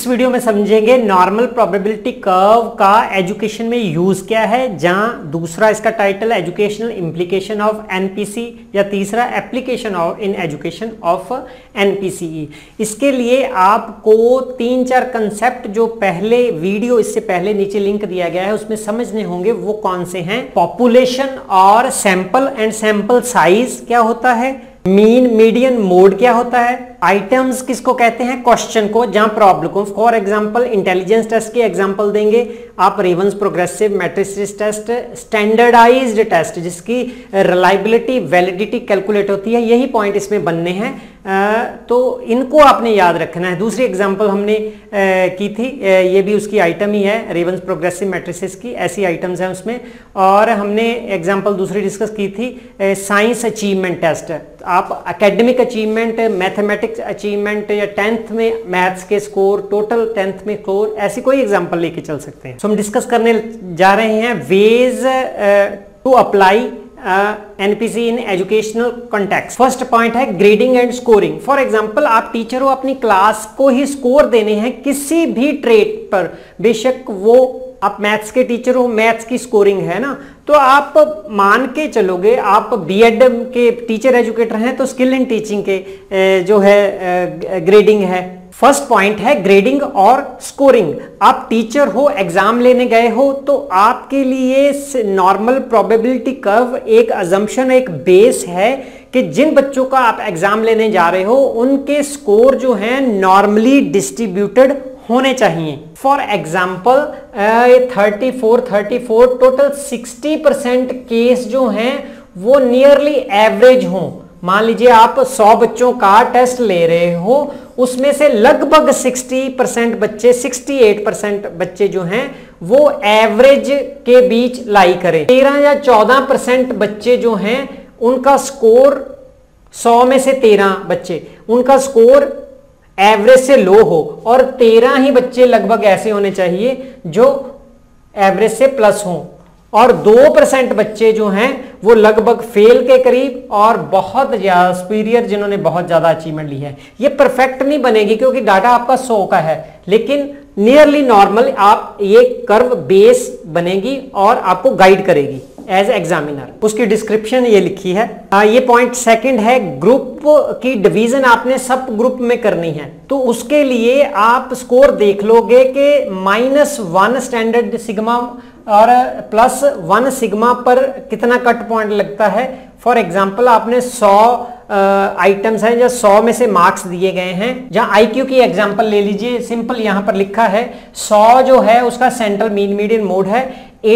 इस वीडियो में समझेंगे नॉर्मल प्रोबेबिलिटी कर्व का एजुकेशन में यूज क्या है, जहां दूसरा इसका title educational implication of NPC या तीसरा application of in education of NPCE. इसके लिए आपको 3-4 कंसेप्ट जो पहले वीडियो इससे पहले नीचे लिंक दिया गया है उसमें समझने होंगे। वो कौन से हैं? पॉपुलेशन और सैंपल एंड सैंपल साइज क्या होता है, मीन मीडियन मोड क्या होता है, आइटम्स किसको कहते हैं, क्वेश्चन को जहां प्रॉब्लम को। फॉर एग्जांपल इंटेलिजेंस टेस्ट की एग्जांपल देंगे आप, Raven's progressive matrices test, standardized test जिसकी रिलायबिलिटी वैलिडिटी कैलकुलेट होती है, यही पॉइंट इसमें बनने हैं। तो इनको आपने याद रखना है। दूसरी एग्जांपल हमने की थी, ये भी उसकी आइटम ही है, रेवंस प्रोग्रेसिव मैट्रिसेस की ऐसी आइटम्स हैं उसमें। और हमने एग्जांपल दूसरी डिस्कस की थी साइंस अचीवमेंट टेस्ट। आप एकेडमिक अचीवमेंट, मैथमेटिक्स अचीवमेंट या 10th में मैथ्स के स्कोर, टोटल 10th में स्कोर, ऐसी कोई एग्जांपल लेके चल सकते हैं। तो हम डिस्कस करने जा रहे हैं ways to apply NPC in educational context. First point है grading and scoring. For example आप टीचर हो, अपनी क्लास को ही स्कोर देने हैं किसी भी ट्रेट पर, बेशक वो आप मैथ्स के टीचर हो, मैथ्स की स्कोरिंग है ना, तो आप मान के चलोगे आप बीएड के टीचर एजुकेटर हैं तो स्किल इन टीचिंग के जो है ग्रेडिंग है। फर्स्ट पॉइंट है ग्रेडिंग और स्कोरिंग। आप टीचर हो, एग्जाम लेने गए हो, तो आपके लिए नॉर्मल प्रोबेबिलिटी कर्व एक अजम्पशन, एक बेस है कि जिन बच्चों का आप एग्जाम लेने जा रहे हो उनके स्कोर जो हैं नॉर्मली डिस्ट्रीब्यूटेड होने चाहिए। फॉर एग्जाम्पल 34 टोटल 60% केस जो हैं वो नियरली एवरेज हों। मान लीजिए आप 100 बच्चों का टेस्ट ले रहे हो, उसमें से लगभग 60% बच्चे, 68% बच्चे जो हैं वो एवरेज के बीच लाई करें। 13 या 14% बच्चे जो हैं उनका स्कोर, 100 में से 13 बच्चे उनका स्कोर एवरेज से लो हो, और 13 ही बच्चे लगभग ऐसे होने चाहिए जो एवरेज से प्लस हों, और 2% बच्चे जो हैं वो लगभग फेल के करीब और बहुत ज्यादा सुपीरियर जिन्होंने बहुत ज्यादा अचीवमेंट ली है। ये परफेक्ट नहीं बनेगी क्योंकि डाटा आपका 100 का है, लेकिन नियरली नॉर्मल आप ये कर्व बेस बनेगी और आपको गाइड करेगी एज एग्जामिनर। उसकी डिस्क्रिप्शन ये लिखी है। ये पॉइंट सेकंड है ग्रुप की डिवीजन आपने सब ग्रुप में करनी है, तो उसके लिए आप स्कोर देख लोगे कि -1 स्टैंडर्ड सिग्मा और +1 सिग्मा पर कितना कट पॉइंट लगता है। फॉर एग्जांपल आपने 100 आइटम्स हैं या 100 में से मार्क्स दिए गए हैं, जहां आईक्यू की एग्जांपल ले लीजिए, सिंपल यहां पर लिखा है 100 जो है उसका सेंट्रल मीन मीडियन मोड है,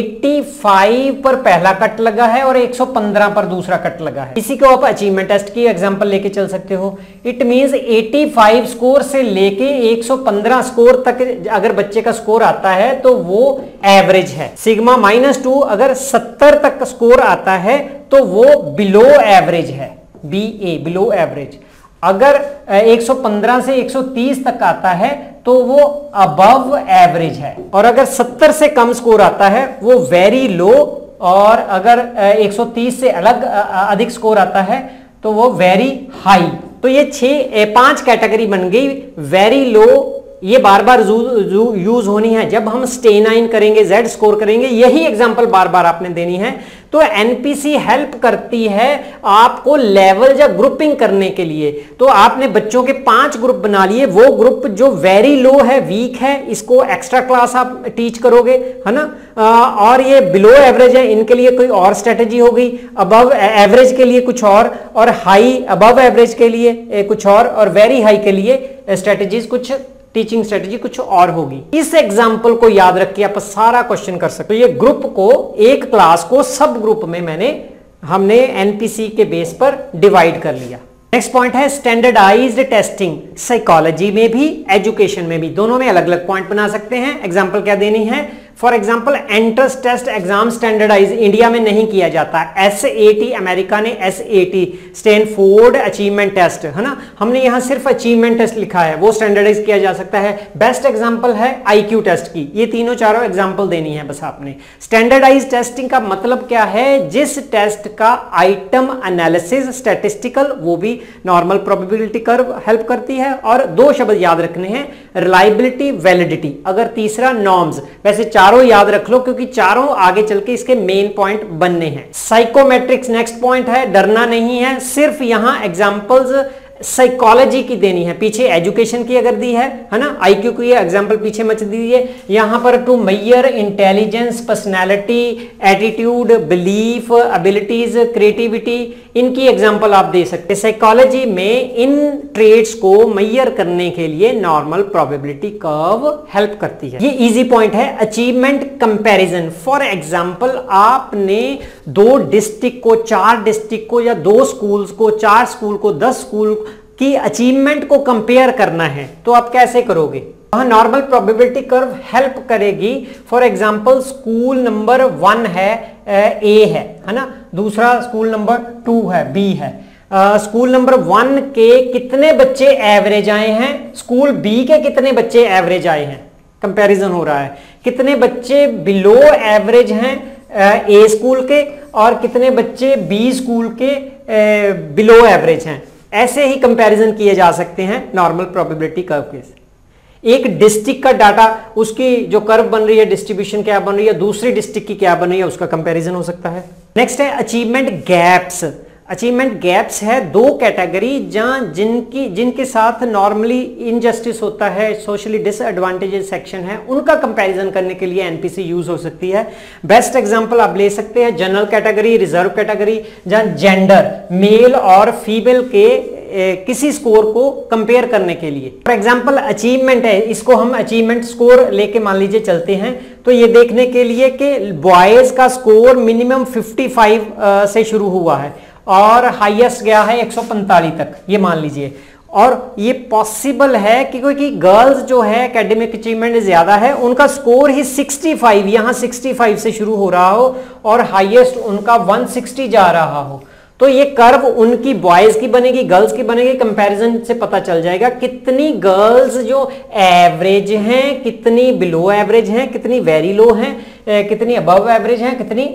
85 पर पहला कट लगा है और 115 पर दूसरा कट लगा है। इसी को आप अचीवमेंट टेस्ट की एग्जांपल लेके चल सकते हो। इट मींस 85 स्कोर से लेके 115 स्कोर तक अगर बच्चे का स्कोर आता है तो वो एवरेज है। सिग्मा -2 अगर 70 तक स्कोर आता है तो वो बिलो एवरेज है, BA बिलो एवरेज। अगर 115 से 130 तक आता है तो वो अबव एवरेज है, और अगर 70 से कम स्कोर आता है वो वेरी लो, और अगर 130 से अधिक स्कोर आता है तो वो वेरी हाई। तो ये 5 कैटेगरी बन गई। वेरी लो ये बार बार यूज होनी है जब हम स्टेनाइन करेंगे, Z स्कोर करेंगे, यही एग्जांपल बार बार आपने देनी है। तो एनपीसी हेल्प करती है आपको लेवल या ग्रुपिंग करने के लिए। तो आपने बच्चों के 5 ग्रुप बना लिए, वो ग्रुप जो वेरी लो है, वीक है, इसको एक्स्ट्रा क्लास आप टीच करोगे, है ना, और ये बिलो एवरेज है, इनके लिए कोई और स्ट्रेटेजी होगी, अबव एवरेज के लिए कुछ और हाई अबव एवरेज के लिए कुछ और वेरी हाई के लिए स्ट्रेटेजीज कुछ, टीचिंग स्ट्रेटेजी कुछ और होगी। इस एग्जांपल को याद रख के आप सारा क्वेश्चन कर सकते हो। ये ग्रुप को, एक क्लास को सब ग्रुप में हमने एनपीसी के बेस पर डिवाइड कर लिया। नेक्स्ट पॉइंट है स्टैंडर्डाइज्ड टेस्टिंग। साइकोलॉजी में भी, एजुकेशन में भी, दोनों में अलग अलग पॉइंट बना सकते हैं। एग्जांपल क्या देनी है? For example entrance test exam standardize India में नहीं किया जाता। SAT अमेरिका ने SAT स्टैनफोर्ड अचीवमेंट टेस्ट है ना, हमने यहां सिर्फ अचीवमेंट टेस्ट लिखा है, वो स्टैंडर्डाइज किया जा सकता है। बेस्ट एग्जांपल है IQ टेस्ट की। ये तीनों चारों एग्जांपल देनी है बस आपने। स्टैंडर्डाइज टेस्टिंग का मतलब क्या है, जिस टेस्ट का आइटम एनालिसिस स्टैटिस्टिकल, वो भी नॉर्मल प्रोबेबिलिटी कर्व हेल्प करती है। और दो शब्द याद रखने हैं, रिलायबिलिटी, वैलिडिटी। अगर तीसरा नॉर्म्स। वैसे चारों याद रख लो क्योंकि चारों आगे चल के इसके मेन पॉइंट बनने हैं। साइकोमेट्रिक्स नेक्स्ट पॉइंट है, डरना नहीं है, सिर्फ यहां एग्जांपल्स साइकोलॉजी की देनी है, पीछे एजुकेशन की अगर दी है ना, IQ की एग्जांपल पीछे मत दीजिए। यहां पर two major intelligence, personality, attitude, belief, abilities, creativity, इनकी एग्जांपल आप दे सकते हैं। साइकोलॉजी में इन ट्रेड्स को मेजर करने के लिए नॉर्मल प्रोबेबिलिटी कर्व हेल्प करती है। ये इजी पॉइंट है। अचीवमेंट कंपैरिजन, फॉर एग्जांपल आपने 2 डिस्ट्रिक्ट को, 4 डिस्ट्रिक्ट को, या 2 स्कूल्स को, 4 स्कूल को, 10 स्कूल की अचीवमेंट को कंपेयर करना है, तो आप कैसे करोगे? वहां नॉर्मल प्रोबेबिलिटी कर्व हेल्प करेगी। फॉर एग्जांपल स्कूल नंबर 1 है, A है ना, दूसरा स्कूल नंबर 2 है, B है। स्कूल नंबर 1 के कितने बच्चे एवरेज आए हैं, स्कूल B के कितने बच्चे एवरेज आए हैं, कंपैरिजन हो रहा है। कितने बच्चे बिलो एवरेज हैं A स्कूल के, और कितने बच्चे B स्कूल के बिलो एवरेज हैं। ऐसे ही कंपैरिजन किए जा सकते हैं नॉर्मल प्रोबेबिलिटी कर्व के। एक डिस्ट्रिक्ट का डाटा, उसकी जो कर्व बन रही है, डिस्ट्रीब्यूशन क्या बन रही है, दूसरी डिस्ट्रिक्ट की क्या बन रही है, उसका कंपैरिजन हो सकता है। नेक्स्ट है अचीवमेंट गैप्स। अचीवमेंट गैप्स है 2 कैटेगरी जहां जिनके साथ नॉर्मली इनजस्टिस होता है, सोशली डिसएडवांटेजेड सेक्शन है, उनका कंपैरिजन करने के लिए एनपीसी यूज हो सकती है। बेस्ट एग्जांपल आप ले सकते हैं जनरल कैटेगरी, रिजर्व कैटेगरी, जहां जेंडर मेल और फीमेल के किसी स्कोर को कंपेयर करने के लिए। फॉर एग्जांपल अचीवमेंट है, इसको हम अचीवमेंट स्कोर लेके मान लीजिए चलते हैं, तो ये देखने के लिए कि बॉयज का स्कोर मिनिमम 55 से शुरू हुआ है और हाईएस्ट गया है 145 तक, ये मान लीजिए। और ये पॉसिबल है कि क्योंकि गर्ल्स जो है एकेडमिक अचीवमेंट ज्यादा है, उनका स्कोर ही 65, यहां 65 से शुरू हो रहा हो और हाईएस्ट उनका 160 जा रहा हो। तो ये कर्व उनकी बॉयज की बनेगी, गर्ल्स की बनेगी, कंपैरिजन से पता चल जाएगा कितनी गर्ल्स जो एवरेज हैं, कितनी बिलो एवरेज हैं, कितनी वेरी लो हैं, कितनी अबव एवरेज हैं, कितनी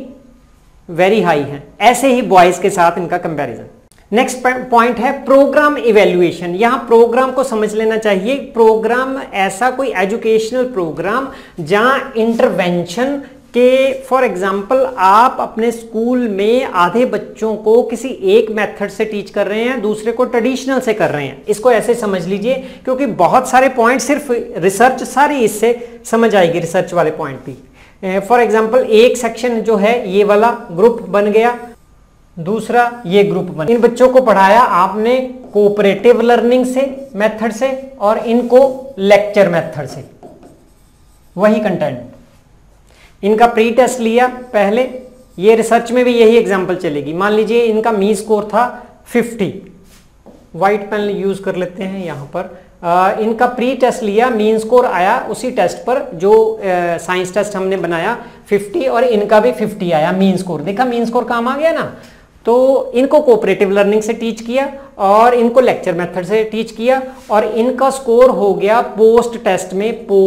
वेरी हाई है। ऐसे ही बॉयज के साथ इनका कंपैरिजन। नेक्स्ट पॉइंट है प्रोग्राम इवैल्यूएशन। यहां प्रोग्राम को समझ लेना चाहिए। प्रोग्राम ऐसा कोई एजुकेशनल प्रोग्राम जहां इंटरवेंशन के, फॉर एग्जांपल आप अपने स्कूल में आधे बच्चों को किसी एक मेथड से टीच कर रहे हैं, दूसरे को ट्रेडिशनल से कर रहे हैं। इसको ऐसे समझ लीजिए क्योंकि बहुत सारे पॉइंट सिर्फ रिसर्च सारी इससे समझ आएगी, रिसर्च वाले पॉइंट भी। फॉर एग्जांपल एक सेक्शन जो है ये वाला ग्रुप बन गया, दूसरा ये ग्रुप बन, इन बच्चों को पढ़ाया आपने कोऑपरेटिव लर्निंग से मेथड से और इनको लेक्चर मेथड से, वही कंटेंट। इनका प्री टेस्ट लिया पहले, ये रिसर्च में भी यही एग्जांपल चलेगी। मान लीजिए इनका मी स्कोर था 50, व्हाइट पेन यूज कर लेते हैं यहां पर। इनका प्री टेस्ट लिया, मीन स्कोर आया उसी टेस्ट पर जो साइंस टेस्ट हमने बनाया 50, और इनका भी 50 आया मीन स्कोर। देखा मीन स्कोर काम आ गया ना। तो इनको कोऑपरेटिव लर्निंग से टीच किया और इनको लेक्चर मेथड से टीच किया और इनका स्कोर हो गया पोस्ट टेस्ट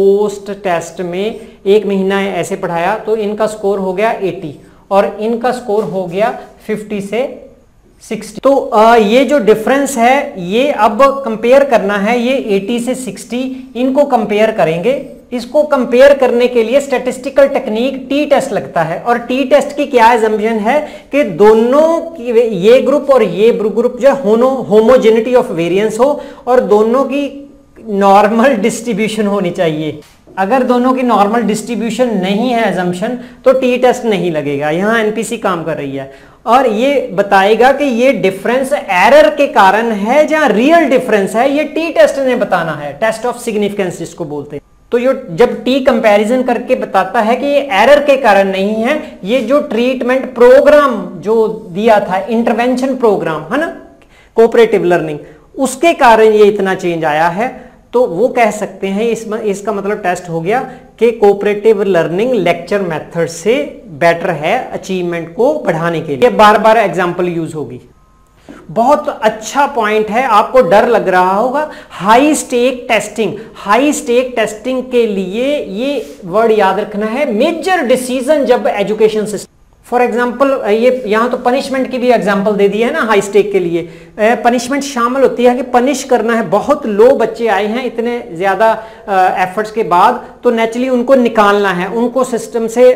में 1 महीना ऐसे पढ़ाया तो इनका स्कोर हो गया 80 और इनका स्कोर हो गया 50 से 60। तो ये जो डिफरेंस है ये अब कंपेयर करना है, ये 80 से 60 इनको कंपेयर करेंगे। इसको कंपेयर करने के लिए स्टैटिस्टिकल टेक्निक टी टेस्ट लगता है। और टी टेस्ट की क्या असम्पशन है कि दोनों ये ग्रुप और ये ग्रुप जो होमोजेनिटी ऑफ वेरिएंस हो और दोनों की नॉर्मल डिस्ट्रीब्यूशन होनी चाहिए। अगर दोनों की नॉर्मल डिस्ट्रीब्यूशन नहीं है असम्पशन तो टी टेस्ट नहीं लगेगा। यहां एनपीसी काम कर रही है और ये बताएगा कि ये डिफरेंस एरर के कारण है जहां रियल डिफरेंस है, ये टी टेस्ट ने बताना है, टेस्ट ऑफ सिग्निफिकेंस जिसको बोलते हैं। तो ये जब टी कंपैरिजन करके बताता है कि ये एरर के कारण नहीं है, ये जो ट्रीटमेंट प्रोग्राम जो दिया था, इंटरवेंशन प्रोग्राम है ना, कोऑपरेटिव लर्निंग, उसके कारण ये इतना चेंज आया है। तो तो वो कह सकते हैं इसका मतलब टेस्ट हो गया कि कोऑपरेटिव लर्निंग लेक्चर मेथड से बेटर है अचीवमेंट को बढ़ाने के लिए। बार बार एग्जांपल यूज होगी। बहुत अच्छा पॉइंट है, आपको डर लग रहा होगा। High stake testing, high stake testing के लिए ये वर्ड याद रखना है, मेजर डिसीजन जब एजुकेशन सिस्टम, फॉर एग्जाम्पल ये यहां तो पनिशमेंट की भी एग्जाम्पल दे दी है ना। हाई स्टेक के लिए पनिशमेंट शामिल होती है कि पनिश करना है। बहुत लो बच्चे आए हैं इतने ज्यादा एफर्ट्स के बाद, तो नेचुरली उनको निकालना है, उनको सिस्टम से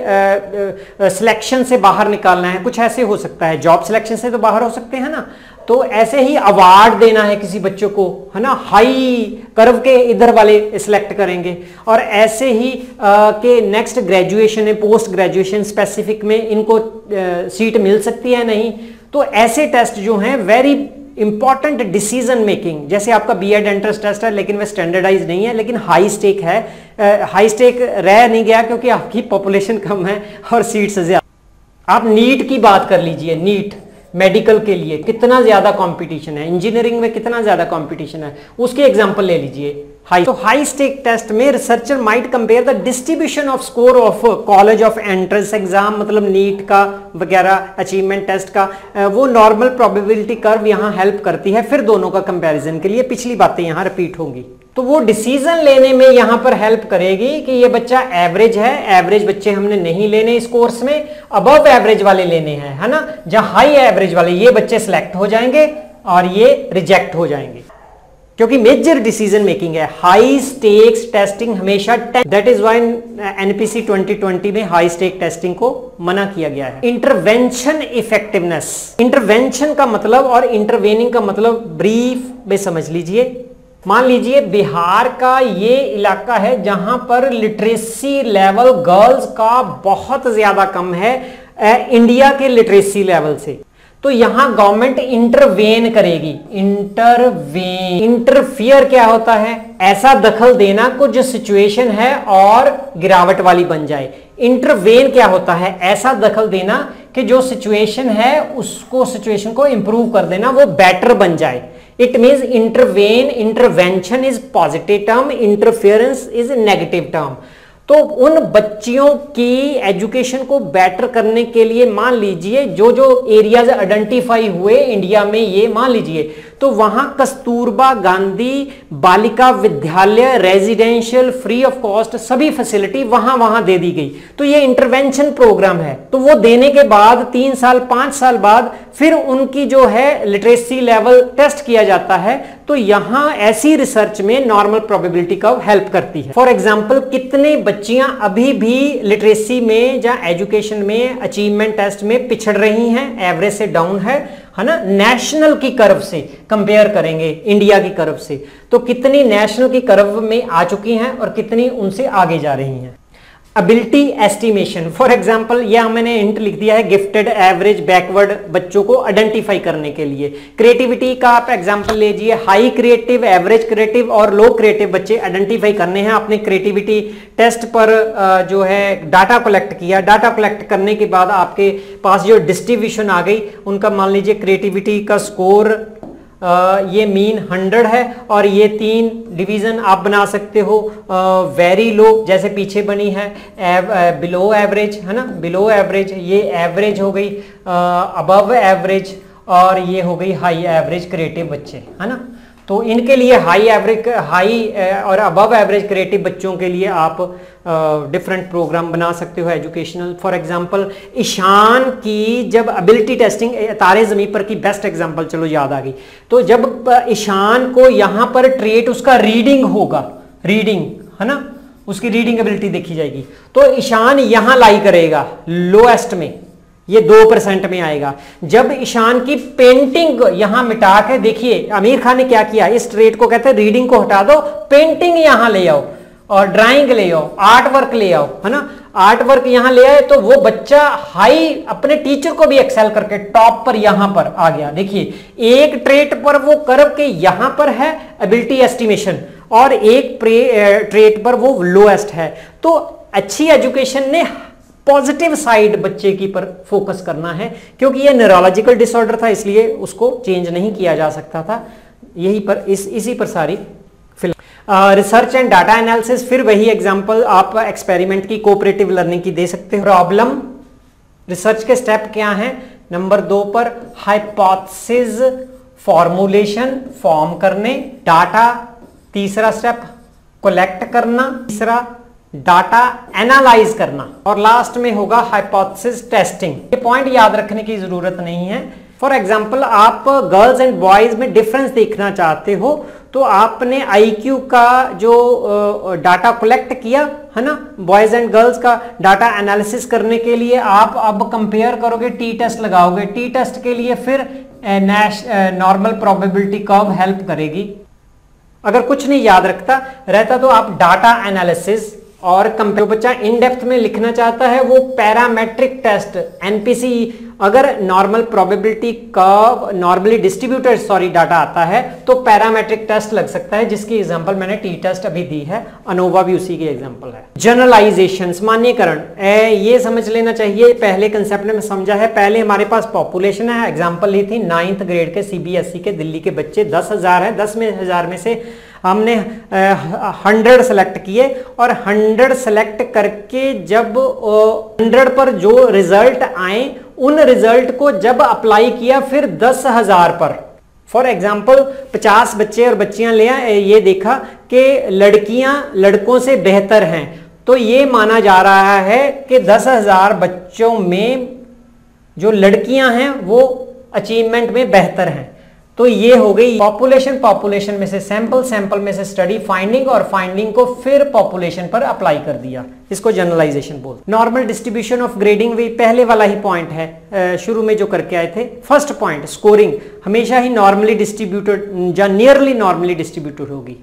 सिलेक्शन से बाहर निकालना है। कुछ ऐसे हो सकता है, जॉब सिलेक्शन से तो बाहर हो सकते हैं ना, तो ऐसे ही अवार्ड देना है किसी बच्चों को, है ना, हाई कर्व के इधर वाले सिलेक्ट करेंगे। और ऐसे ही के नेक्स्ट ग्रेजुएशन है, पोस्ट ग्रेजुएशन स्पेसिफिक में इनको सीट मिल सकती है नहीं। तो ऐसे टेस्ट जो हैं वेरी इंपॉर्टेंट डिसीजन मेकिंग, जैसे आपका बीएड एंट्रेंस टेस्ट है लेकिन वह स्टैंडर्डाइज नहीं है, लेकिन हाई स्टेक है। हाई स्टेक रह नहीं गया क्योंकि आपकी पॉपुलेशन कम है और सीट्स ज्यादा। आप नीट की बात कर लीजिए, नीट मेडिकल के लिए कितना ज्यादा कंपटीशन है, इंजीनियरिंग में कितना ज्यादा कंपटीशन है, उसके एग्जांपल ले लीजिए। तो हाई स्टेक टेस्ट में researcher might compare the distribution of score of college of entrance exam, मतलब नीट का वगैरह अचीवमेंट टेस्ट का वो नॉर्मल प्रोबेबिलिटी कर्व यहाँ हेल्प करती है फिर दोनों का कंपैरिजन के लिए। पिछली बातें यहाँ रिपीट होंगी, तो वो डिसीजन लेने में यहां पर हेल्प करेगी कि ये बच्चा एवरेज है, एवरेज बच्चे हमने नहीं लेने इस कोर्स में, अबव एवरेज वाले लेने हैं, है ना। जहां हाई एवरेज वाले ये बच्चे सिलेक्ट हो जाएंगे और ये रिजेक्ट हो जाएंगे, क्योंकि मेजर डिसीजन मेकिंग है। हाई स्टेक्स टेस्टिंग हमेशा, दैट इज व्हाई एनपीसी 2020 में हाई स्टेक टेस्टिंग को मना किया गया है। इंटरवेंशन इफेक्टिवनेस, इंटरवेंशन का मतलब और इंटरवेनिंग का मतलब ब्रीफ में समझ लीजिए। मान लीजिए बिहार का ये इलाका है जहां पर लिटरेसी लेवल गर्ल्स का बहुत ज्यादा कम है इंडिया के लिटरेसी लेवल से, तो यहां गवर्नमेंट इंटरवेन करेगी। इंटरवेन, इंटरफियर क्या होता है? ऐसा दखल देना को जो सिचुएशन है और गिरावट वाली बन जाए। इंटरवेन क्या होता है? ऐसा दखल देना कि जो सिचुएशन है उसको, सिचुएशन को इंप्रूव कर देना, वो बेटर बन जाए। It means intervene, intervention is positive term, interference is negative term. तो उन बच्चियों की एजुकेशन को बेटर करने के लिए मान लीजिए जो जो एरियाज आइडेंटिफाई हुए इंडिया में, ये मान लीजिए तो वहां Kasturba Gandhi Balika Vidyalaya residential free of cost सभी फैसिलिटी वहां दे दी गई। तो ये इंटरवेंशन प्रोग्राम है। तो वो देने के बाद 3 साल 5 साल बाद फिर उनकी जो है लिटरेसी लेवल टेस्ट किया जाता है। तो यहां ऐसी रिसर्च में नॉर्मल प्रोबेबिलिटी कर्व हेल्प करती है। फॉर एग्जांपल, कितने बच्चियां अभी भी लिटरेसी में या एजुकेशन में अचीवमेंट टेस्ट में पिछड़ रही हैं, एवरेज से डाउन है ना, नेशनल की कर्व से कंपेयर करेंगे इंडिया की कर्व से, तो कितनी नेशनल की कर्व में आ चुकी हैं और कितनी उनसे आगे जा रही हैं। एबिलिटी एस्टिमेशन, फॉर एग्जांपल यह मैंने हिंट लिख दिया है, गिफ्टेड, एवरेज, बैकवर्ड बच्चों को आइडेंटिफाई करने के लिए। क्रिएटिविटी का आप एग्जांपल लीजिए, हाई क्रिएटिव, एवरेज क्रिएटिव और लो क्रिएटिव बच्चे आइडेंटिफाई करने हैं। आपने क्रिएटिविटी टेस्ट पर जो है डाटा कलेक्ट किया, डाटा कलेक्ट करने के बाद आपके पास जो डिस्ट्रीब्यूशन आ गई उनका, मान लीजिए क्रिएटिविटी का स्कोर ये मीन 100 है और ये 3 डिवीजन आप बना सकते हो, वेरी लो जैसे पीछे बनी है, बिलो एवरेज, है ना, बिलो एवरेज, ये एवरेज हो गई, अबव एवरेज, और ये हो गई हाई एवरेज क्रिएटिव बच्चे, है ना। तो इनके लिए हाई एवरेज, हाई और अबव एवरेज क्रिएटिव बच्चों के लिए आप डिफरेंट प्रोग्राम बना सकते हो एजुकेशनल। फॉर एग्जांपल, ईशान की जब एबिलिटी टेस्टिंग, तारे ज़मीन पर की बेस्ट एग्जांपल चलो याद आ गई, तो जब ईशान को यहाँ पर ट्रेट उसका रीडिंग होगा, रीडिंग, है ना, उसकी रीडिंग एबिलिटी देखी जाएगी, तो ईशान यहाँ लाई करेगा लोएस्ट में, ये 2% में आएगा। जब ईशान की पेंटिंग यहां मिटा के, देखिए आमिर खान ने क्या किया, इस ट्रेट को कहते हैं रीडिंग को हटा दो, पेंटिंग यहां ले आओ और ड्राइंग ले आओ, आर्ट वर्क ले आओ, है ना, आर्ट वर्क यहां ले आए, तो वो बच्चा हाई अपने टीचर को भी एक्सेल करके टॉप पर यहां पर आ गया। देखिए एक ट्रेट पर वो कर्व के यहां पर है एबिलिटी एस्टिमेशन, और एक ट्रेट पर वो लोएस्ट है। तो अच्छी एजुकेशन ने पॉजिटिव साइड बच्चे की पर फोकस करना है, क्योंकि ये न्यूरोलॉजिकल डिसऑर्डर था इसलिए उसको चेंज नहीं किया जा सकता था, यही पर इसी पर सारी film. Research and data analysis, फिर वही एग्जांपल आप एक्सपेरिमेंट की, कोऑपरेटिव लर्निंग की दे सकते हो। प्रॉब्लम रिसर्च के स्टेप क्या हैं? नंबर 2 पर हाइपोथेसिस फॉर्मुलेशन, फॉर्म करने, डाटा, तीसरा स्टेप कलेक्ट करना, तीसरा डाटा एनालाइज करना, और लास्ट में होगा हाइपोथेसिस टेस्टिंग। ये पॉइंट याद रखने की जरूरत नहीं है। फॉर एग्जाम्पल आप गर्ल्स एंड बॉयज में डिफरेंस देखना चाहते हो तो आपने IQ का जो डाटा कलेक्ट किया है ना, बॉयज एंड गर्ल्स का डाटा एनालिसिस करने के लिए आप अब कंपेयर करोगे, टी टेस्ट लगाओगे। टी टेस्ट के लिए फिर नॉर्मल प्रोबेबिलिटी कर्व हेल्प करेगी। अगर कुछ नहीं याद रहता तो आप डाटा एनालिसिस और कंपेयर, बच्चा इन डेप्थ में लिखना चाहता है वो पैरामेट्रिक टेस्ट, NPC, अगर normal probability curve, normally distributed data आता है तो पैरामेट्रिक टेस्ट लग सकता है, जिसकी एग्जांपल मैंने टी टेस्ट अभी दी है, अनोवा भी उसी की एग्जांपल है। जनरलाइजेशन, मान्यकरण, ये समझ लेना चाहिए, पहले कंसेप्ट में समझा है। पहले हमारे पास पॉपुलेशन है, एग्जांपल ली थी 9th ग्रेड के CBSE के दिल्ली के बच्चे 10,000 है, 10,000 में से हमने 100 सेलेक्ट किए और 100 सेलेक्ट करके जब 100 पर जो रिजल्ट आए उन रिजल्ट को जब अप्लाई किया फिर 10,000 पर, फॉर एग्जाम्पल 50 बच्चे और बच्चियां ले आए, ये देखा कि लड़कियां लड़कों से बेहतर हैं, तो ये माना जा रहा है कि 10,000 बच्चों में जो लड़कियां हैं वो अचीवमेंट में बेहतर हैं। तो ये हो गई पॉपुलेशन, पॉपुलेशन में से सैंपल, सैंपल में से स्टडी, फाइंडिंग, और फाइंडिंग को फिर पॉपुलेशन पर अप्लाई कर दिया, इसको जनरलाइजेशन बोलते हैं। नॉर्मल डिस्ट्रीब्यूशन ऑफ ग्रेडिंग भी पहले वाला ही पॉइंट है, शुरू में जो करके आए थे। फर्स्ट पॉइंट स्कोरिंग हमेशा ही नॉर्मली डिस्ट्रीब्यूटेड या नियरली नॉर्मली डिस्ट्रीब्यूटेड होगी।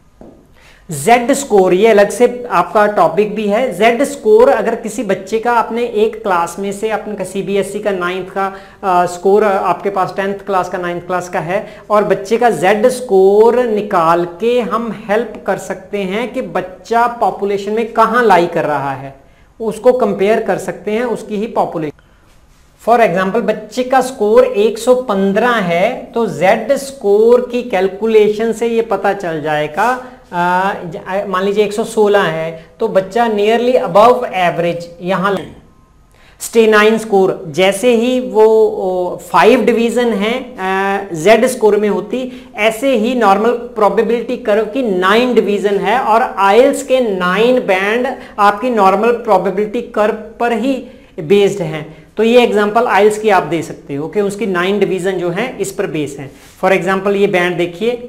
Z स्कोर ये अलग से आपका टॉपिक भी है। Z स्कोर अगर किसी बच्चे का अपने एक क्लास में से, अपने CBSE का 9th का स्कोर आपके पास 10th क्लास का 9th क्लास का है और बच्चे का Z स्कोर निकाल के हम हेल्प कर सकते हैं कि बच्चा पॉपुलेशन में कहाँ लाई कर रहा है, उसको कंपेयर कर सकते हैं उसकी ही पॉपुलेशन। फॉर एग्जाम्पल बच्चे का स्कोर 115 है तो Z स्कोर की कैलकुलेशन से ये पता चल जाएगा, मान लीजिए 116 है तो बच्चा नियरली अबव एवरेज यहाँ। स्टेनाइन स्कोर जैसे ही वो 5 डिवीजन है Z स्कोर में होती, ऐसे ही नॉर्मल प्रोबेबिलिटी कर्व की 9 डिवीजन है और आइल्स के 9 बैंड आपकी नॉर्मल प्रोबेबिलिटी कर्व पर ही बेस्ड हैं। तो ये एग्जांपल आइल्स की आप दे सकते हो कि उसकी 9 डिवीजन जो है इस पर बेस है। फॉर एग्जांपल ये बैंड देखिए,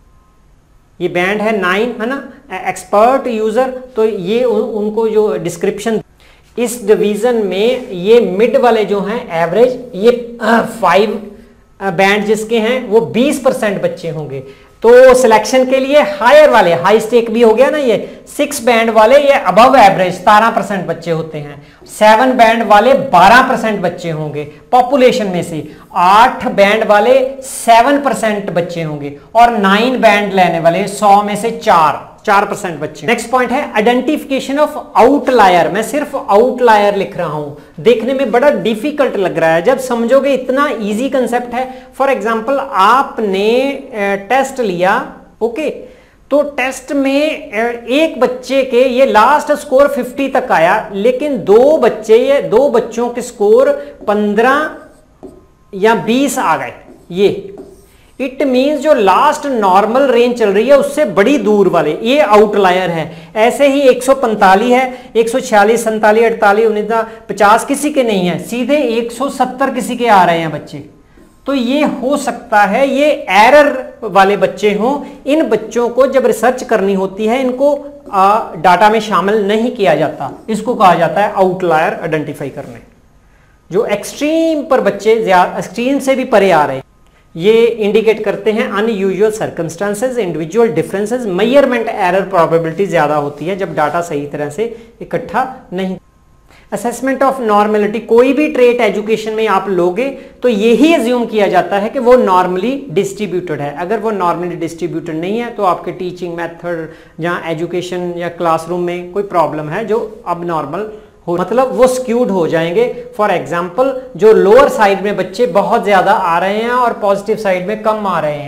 ये बैंड है 9 है ना, एक्सपर्ट यूजर, तो ये उनको जो डिस्क्रिप्शन इस डिवीजन में ये मिड वाले जो हैं एवरेज, ये 5 बैंड जिसके हैं वो 20% बच्चे होंगे। तो सिलेक्शन के लिए हायर वाले, हाई स्टेक भी हो गया ना, ये 6 बैंड वाले ये अबव एवरेज 17% बच्चे होते हैं, 7 बैंड वाले 12% बच्चे होंगे पॉपुलेशन में से, 8 बैंड वाले 7% बच्चे होंगे और 9 बैंड लेने वाले 100 में से 4% बच्चे। नेक्स्ट पॉइंट है आइडेंटिफिकेशन ऑफ आउटलायर। मैं सिर्फ आउटलायर लिख रहा हूं, देखने में बड़ा डिफिकल्ट लग रहा है, जब समझोगे इतना इजी कंसेप्ट है। फॉर एग्जांपल आपने टेस्ट लिया, ओके, तो टेस्ट में एक बच्चे के ये लास्ट स्कोर 50 तक आया, लेकिन दो बच्चों के स्कोर 15 या 20 आ गए। ये इट मींस जो लास्ट नॉर्मल रेंज चल रही है उससे बड़ी दूर वाले, ये आउटलायर है। ऐसे ही 145 है, 146, 47, 48, 49, 50 किसी के नहीं है, सीधे 170 किसी के आ रहे हैं बच्चे। तो ये हो सकता है ये एरर वाले बच्चे हों। इन बच्चों को जब रिसर्च करनी होती है इनको डाटा में शामिल नहीं किया जाता, इसको कहा जाता है आउटलायर आइडेंटिफाई करने। जो एक्सट्रीम पर बच्चे एक्सट्रीम से भी परे आ रहे हैं, ये इंडिकेट करते हैं unusual circumstances, individual differences, measurement error probability ज्यादा होती है जब डाटा सही तरह से इकट्ठा नहीं। असेसमेंट ऑफ नॉर्मेलिटी, कोई भी ट्रेट एजुकेशन में आप लोगे तो यही अज्यूम किया जाता है कि वो नॉर्मली डिस्ट्रीब्यूटेड है। अगर वो नॉर्मली डिस्ट्रीब्यूटेड नहीं है तो आपके टीचिंग मेथड या एजुकेशन या क्लासरूम में कोई प्रॉब्लम है जो अब नॉर्मल हो, मतलब वो स्क्यूड हो जाएंगे। फॉर एग्जाम्पल जो लोअर साइड में बच्चे बहुत ज्यादा आ रहे हैं और पॉजिटिव साइड में कम आ रहे हैं,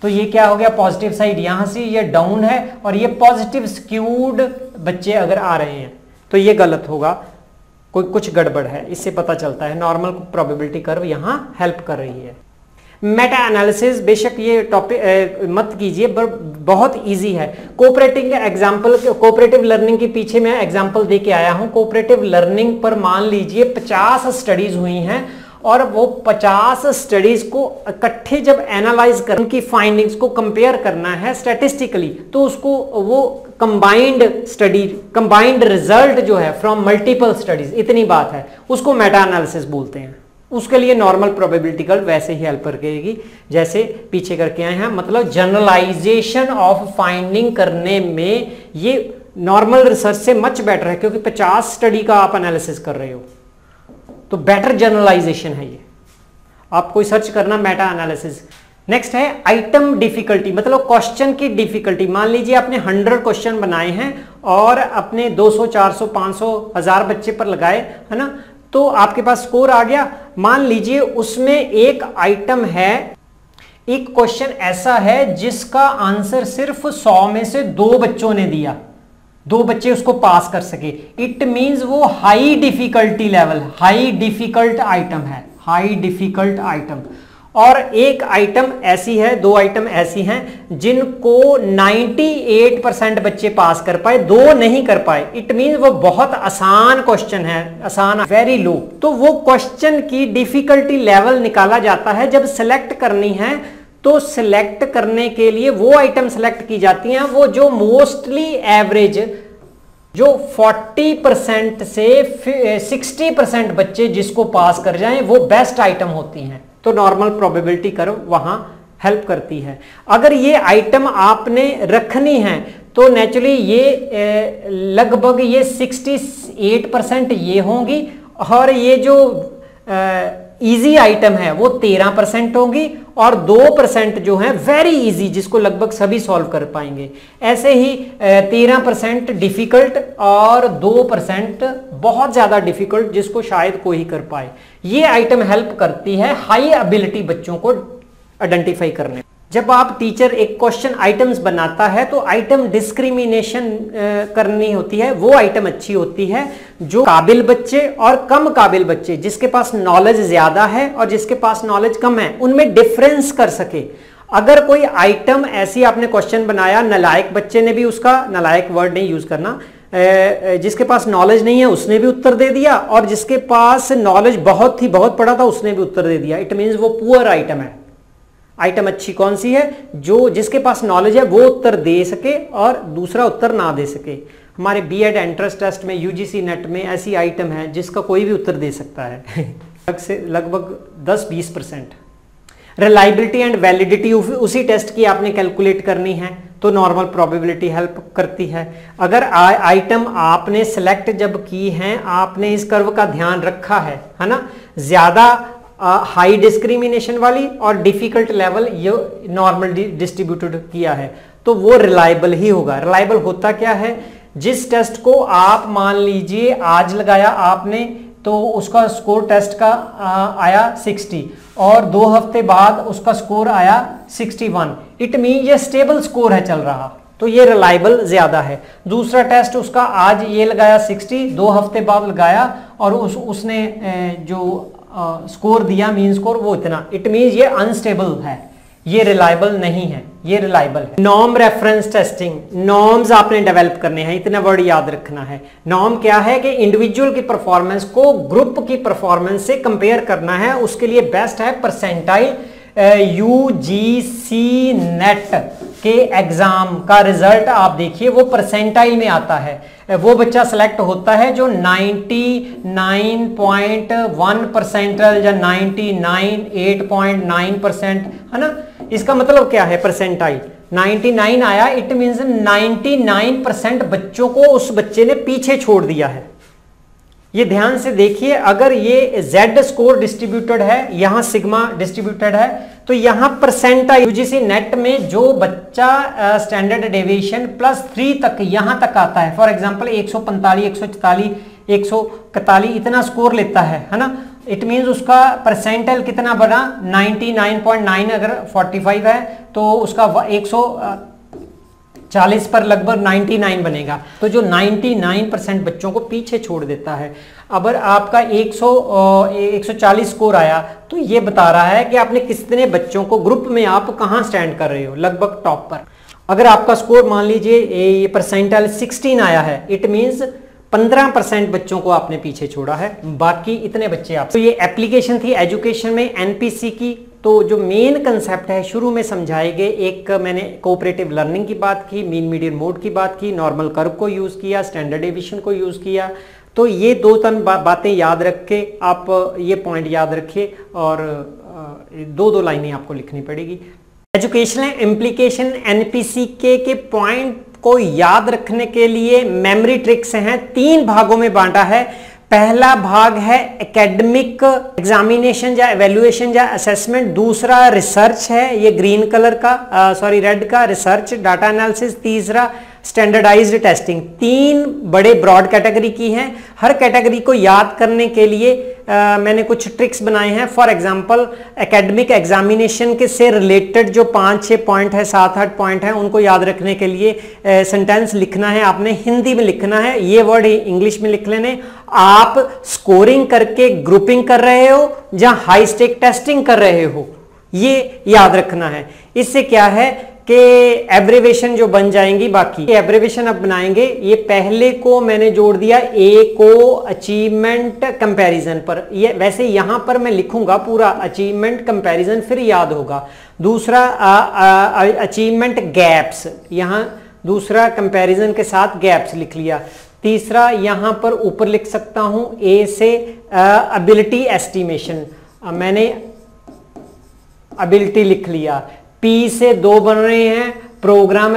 तो ये क्या हो गया, पॉजिटिव साइड यहां से ये डाउन है और ये पॉजिटिव स्क्यूड बच्चे अगर आ रहे हैं तो ये गलत होगा, कोई कुछ गड़बड़ है, इससे पता चलता है। नॉर्मल प्रोबेबिलिटी कर्व यहां हेल्प कर रही है। मेटा एनालिसिस बेशक ये टॉपिक मत कीजिए, पर बहुत इजी है। कोऑपरेटिव एग्जांपल, कोऑपरेटिव लर्निंग के पीछे मैं एग्जांपल दे के आया हूं। कोऑपरेटिव लर्निंग पर मान लीजिए 50 स्टडीज हुई हैं और वो 50 स्टडीज को इकट्ठे जब एनालाइज कर उनकी फाइंडिंग्स को कंपेयर करना है स्टैटिस्टिकली, तो उसको वो कंबाइंड स्टडी, कंबाइंड रिजल्ट जो है फ्रॉम मल्टीपल स्टडीज, इतनी बात है, उसको मेटा एनालिसिस बोलते हैं। उसके लिए नॉर्मल प्रोबेबिलिटी कर्व वैसे ही हेल्प करेगी जैसे पीछे करके आए हैं। मतलब जनरलाइजेशन ऑफ फाइंडिंग करने में ये नॉर्मल रिसर्च से मच बेटर है, क्योंकि 50 स्टडी का आप एनालिसिस कर रहे हो, तो बेटर जनरलाइजेशन है ये। आप कोई सर्च करना मेटा एनालिसिस। नेक्स्ट है आइटम डिफिकल्टी, मतलब क्वेश्चन की डिफिकल्टी। मान लीजिए आपने 100 क्वेश्चन बनाए हैं और अपने 200, 400, 500, 1000 बच्चे पर लगाए, है ना, तो आपके पास स्कोर आ गया। मान लीजिए उसमें एक आइटम है, एक क्वेश्चन ऐसा है जिसका आंसर सिर्फ 100 में से 2 बच्चों ने दिया, 2 बच्चे उसको पास कर सके। इट मींस वो high difficulty level, high difficult item है, हाई डिफिकल्ट आइटम। और एक आइटम ऐसी है, 2 आइटम ऐसी हैं जिनको 98% बच्चे पास कर पाए, 2 नहीं कर पाए। इट मींस वो बहुत आसान क्वेश्चन है, आसान, वेरी लो। तो वो क्वेश्चन की डिफिकल्टी लेवल निकाला जाता है। जब सिलेक्ट करनी है तो सिलेक्ट करने के लिए वो आइटम सिलेक्ट की जाती हैं वो जो मोस्टली एवरेज, जो 40% से 60% बच्चे जिसको पास कर जाएं वो बेस्ट आइटम होती हैं। तो नॉर्मल प्रोबेबिलिटी कर्व वहां हेल्प करती है। अगर ये आइटम आपने रखनी है तो नेचुरली ये लगभग ये 68% ये होंगी और ये जो इजी आइटम है वो 13% होंगी और 2% जो है वेरी इजी, जिसको लगभग सभी सॉल्व कर पाएंगे। ऐसे ही 13% डिफिकल्ट और 2% बहुत ज्यादा डिफिकल्ट, जिसको शायद कोई ही कर पाए। ये आइटम हेल्प करती है हाई एबिलिटी बच्चों को आइडेंटिफाई करने। जब आप टीचर एक क्वेश्चन आइटम्स बनाता है तो आइटम डिस्क्रिमिनेशन करनी होती है। वो आइटम अच्छी होती है जो काबिल बच्चे और कम काबिल बच्चे, जिसके पास नॉलेज ज्यादा है और जिसके पास नॉलेज कम है, उनमें डिफरेंस कर सके। अगर कोई आइटम ऐसी आपने क्वेश्चन बनाया, नालायक बच्चे ने भी उसका, नालायक वर्ड नहीं यूज करना, जिसके पास नॉलेज नहीं है उसने भी उत्तर दे दिया और जिसके पास नॉलेज बहुत पड़ा था उसने भी उत्तर दे दिया, इट मींस वो पुअर आइटम है। आइटम अच्छी कौन सी है? जो जिसके पास नॉलेज है वो उत्तर दे सके और दूसरा उत्तर ना दे सके। हमारे बीएड एंट्रेंस टेस्ट में, यूजीसी नेट में ऐसी आइटम है जिसका कोई भी उत्तर दे सकता है लगभग 10-20%। रिलायबिलिटी एंड वैलिडिटी उसी टेस्ट की आपने कैलकुलेट करनी है तो नॉर्मल प्रोबेबिलिटी हेल्प करती है। अगर आइटम आपने सेलेक्ट जब की है, आपने इस कर्व का ध्यान रखा है ना, ज्यादा हाई डिस्क्रिमिनेशन वाली और डिफिकल्ट लेवल ये नॉर्मल डिस्ट्रीब्यूटेड किया है, तो वो रिलायबल ही होगा। रिलायबल होता क्या है? जिस टेस्ट को आप मान लीजिए आज लगाया आपने तो उसका स्कोर टेस्ट का आया 60 और 2 हफ्ते बाद उसका स्कोर आया 61, इट मीन ये स्टेबल स्कोर है चल रहा, तो ये रिलायबल ज्यादा है। दूसरा टेस्ट उसका आज ये लगाया 60, 2 हफ्ते बाद लगाया और उसने जो स्कोर दिया मीन स्कोर वो इतना, इट मीन ये अनस्टेबल है, ये रिलायबल नहीं है, ये रिलायबल है। नॉर्म रेफरेंस टेस्टिंग, नॉर्म्स आपने डेवलप करने हैं, इतना वर्ड याद रखना है। नॉर्म क्या है कि इंडिविजुअल की परफॉर्मेंस को ग्रुप की परफॉर्मेंस से कंपेयर करना है, उसके लिए बेस्ट है परसेंटाइल। यूजीसी नेट के एग्जाम का रिजल्ट आप देखिए वो परसेंटाइल में आता है। वो बच्चा सेलेक्ट होता है जो 99.1 परसेंटाइल या 98.9% है ना। इसका मतलब क्या है? परसेंटाइल 99 आया, इट मींस 99% बच्चों को उस बच्चे ने पीछे छोड़ दिया है। ये ध्यान से देखिए, अगर ये Z स्कोर डिस्ट्रीब्यूटेड है, यहां सिग्मा डिस्ट्रीब्यूटेड है, तो यहां परसेंटाइल यूजीसी नेट में जो बच्चा स्टैंडर्ड डेविएशन +3 तक यहां तक आता है, फॉर एग्जांपल 145, 144, 141 इतना स्कोर लेता है ना, इट मीन्स उसका परसेंटाइल कितना बना 99.9, अगर 45 है तो उसका 140 पर लगभग 99 बनेगा। तो जो 99% बच्चों को पीछे छोड़ देता है। अगर आपका 140 स्कोर आया तो ये बता रहा है कि आपने कितने बच्चों को ग्रुप में आप कहाँ स्टैंड कर रहे हो, लगभग टॉप पर। अगर आपका स्कोर मान लीजिए ये परसेंटाइल 16 आया है, इट मीन्स 15% बच्चों को आपने पीछे छोड़ा है, बाकी इतने बच्चे आप। तो ये एप्लीकेशन थी एजुकेशन में एनपीसी की। तो जो मेन कंसेप्ट है शुरू में समझाए गए, एक मैंने कोऑपरेटिव लर्निंग की बात की, मीन मीडियन मोड की बात की, नॉर्मल कर्व को यूज़ किया, स्टैंडर्ड डेविएशन को यूज़ किया। तो ये 2-3 बातें याद रख के आप ये पॉइंट याद रखिए और 2-2 लाइनें आपको लिखनी पड़ेगी। एजुकेशनल इम्प्लीकेशन एनपीसी के पॉइंट को याद रखने के लिए मेमोरी ट्रिक्स हैं, 3 भागों में बांटा है। पहला भाग है एकेडमिक एग्जामिनेशन या एवेल्युएशन या असेसमेंट, दूसरा रिसर्च है, ये ग्रीन कलर का रेड का रिसर्च डाटा एनालिसिस, तीसरा स्टैंडर्डाइज्ड टेस्टिंग। 3 बड़े ब्रॉड कैटेगरी की हैं। हर कैटेगरी को याद करने के लिए मैंने कुछ ट्रिक्स बनाए हैं। फॉर एग्जांपल एकेडमिक एग्जामिनेशन के से रिलेटेड जो 5-6 पॉइंट है, 7-8 पॉइंट है, उनको याद रखने के लिए सेंटेंस लिखना है, आपने हिंदी में लिखना है, ये वर्ड इंग्लिश में लिख लेने। आप स्कोरिंग करके ग्रुपिंग कर रहे हो या हाई स्टेक टेस्टिंग कर रहे हो, ये याद रखना है। इससे क्या है कि एब्रीवेशन जो बन जाएंगी, बाकी एब्रीवेशन अब बनाएंगे। ये पहले को मैंने जोड़ दिया ए को अचीवमेंट कंपैरिजन पर, ये वैसे यहां पर मैं लिखूंगा पूरा अचीवमेंट कंपैरिजन, फिर याद होगा। दूसरा अचीवमेंट गैप्स, यहां दूसरा कंपैरिजन के साथ गैप्स लिख लिया। तीसरा यहां पर ऊपर लिख सकता हूं ए से एबिलिटी एस्टिमेशन, मैंने एबिलिटी लिख लिया। पी से 2 बन रहे हैं प्रोग्राम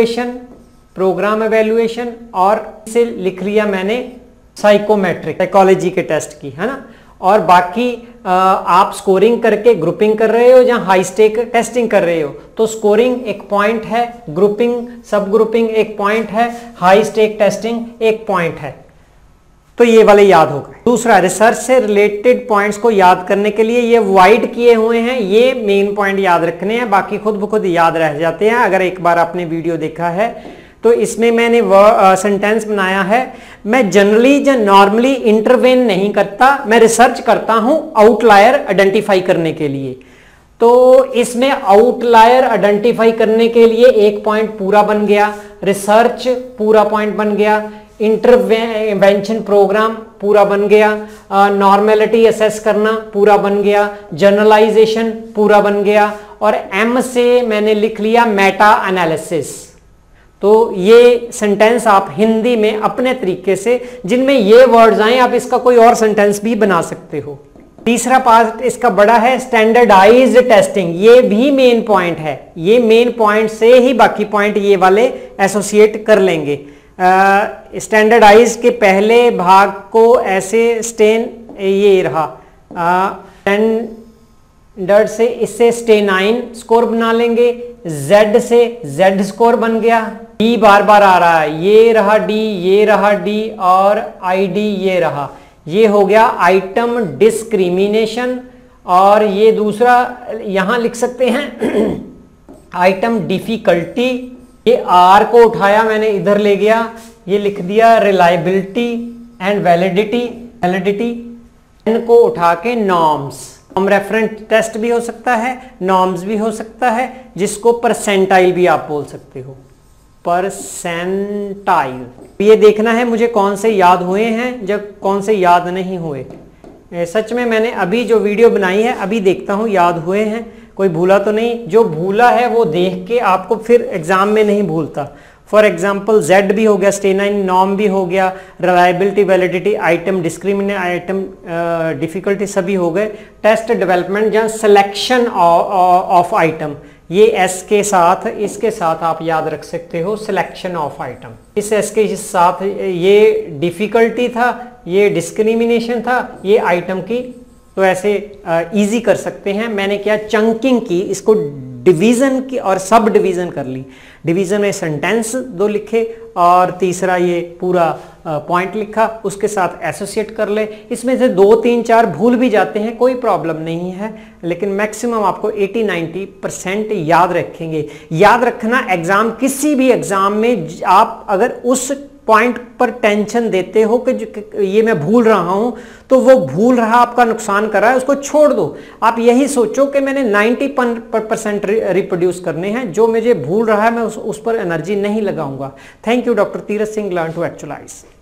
एवेल्युएशन, और से लिख लिया मैंने साइकोमेट्रिक, साइकोलॉजी के टेस्ट की, है ना। और बाकी आप स्कोरिंग करके ग्रुपिंग कर रहे हो या हाई स्टेक टेस्टिंग कर रहे हो, तो स्कोरिंग एक पॉइंट है, ग्रुपिंग सब ग्रुपिंग एक पॉइंट है, हाई स्टेक टेस्टिंग एक पॉइंट है। तो ये वाले याद हो गए। दूसरा रिसर्च से रिलेटेड पॉइंट्स को याद करने के लिए ये वाइड किए हुए हैं, ये मेन पॉइंट याद रखने हैं, बाकी खुद ब खुद याद रह जाते हैं अगर एक बार आपने वीडियो देखा है। तो इसमें मैंने सेंटेंस बनाया है, मैं जनरली या नॉर्मली इंटरवेन नहीं करता, मैं रिसर्च करता हूं आउटलायर आइडेंटिफाई करने के लिए। तो इसमें आउटलायर आइडेंटिफाई करने के लिए एक पॉइंट पूरा बन गया, रिसर्च पूरा पॉइंट बन गया, इंटरवेंशन प्रोग्राम पूरा बन गया, नॉर्मेलिटी असेस करना पूरा बन गया, जनरलाइजेशन पूरा बन गया, और एम से मैंने लिख लिया मेटा एनालिसिस। तो ये सेंटेंस आप हिंदी में अपने तरीके से, जिनमें ये वर्ड्स आए, आप इसका कोई और सेंटेंस भी बना सकते हो। तीसरा पार्ट इसका बड़ा है स्टैंडर्डाइज्ड टेस्टिंग, ये भी मेन पॉइंट है, ये मेन पॉइंट से ही बाकी पॉइंट ये वाले एसोसिएट कर लेंगे। स्टैंडर्डाइज के पहले भाग को ऐसे ये रहा, स्टैंडर्ड से इससे स्टे 9 स्कोर बना लेंगे, Z से Z स्कोर बन गया, D बार बार आ रहा है, ये रहा D, ये रहा D, और ID ये रहा, ये हो गया आइटम डिस्क्रिमिनेशन। और ये दूसरा यहां लिख सकते हैं आइटम डिफिकल्टी, ये R को उठाया मैंने इधर ले गया, ये लिख दिया रिलायबिलिटी एंड वैलिडिटी, N को उठा के नॉर्म्स, नॉर्म रेफरेंस टेस्ट भी हो सकता है, नॉर्म्स भी हो सकता है, जिसको परसेंटाइल भी आप बोल सकते हो, परसेंटाइल। ये देखना है मुझे कौन से याद हुए हैं, जब कौन से याद नहीं हुए। सच में मैंने अभी जो वीडियो बनाई है अभी देखता हूँ याद हुए हैं, कोई भूला तो नहीं। जो भूला है वो देख के आपको फिर एग्जाम में नहीं भूलता। फॉर एग्जाम्पल Z भी हो गया, स्टे 9 नॉर्म भी हो गया, reliability validity, item discriminate, item difficulty सभी हो गए। टेस्ट डेवलपमेंट या सिलेक्शन ऑफ आइटम, ये S के साथ, इसके साथ आप याद रख सकते हो सिलेक्शन ऑफ आइटम। इस S के साथ ये डिफिकल्टी था, ये डिस्क्रिमिनेशन था, ये आइटम की, तो ऐसे इजी कर सकते हैं। मैंने क्या चंकिंग की, इसको डिवीजन की और सब डिवीजन कर ली। डिवीजन में सेंटेंस 2 लिखे और तीसरा ये पूरा पॉइंट लिखा, उसके साथ एसोसिएट कर ले। इसमें से 2, 3, 4 भूल भी जाते हैं, कोई प्रॉब्लम नहीं है, लेकिन मैक्सिमम आपको 80-90% याद रखेंगे। याद रखना, एग्जाम किसी भी एग्जाम में आप अगर उस पॉइंट पर टेंशन देते हो कि ये मैं भूल रहा हूं, तो वो भूल रहा आपका नुकसान कर रहा है, उसको छोड़ दो। आप यही सोचो कि मैंने 90% रिप्रोड्यूस करने हैं, जो मुझे भूल रहा है मैं उस पर एनर्जी नहीं लगाऊंगा। Thank you doctor Tirath Singh, learn to actualise.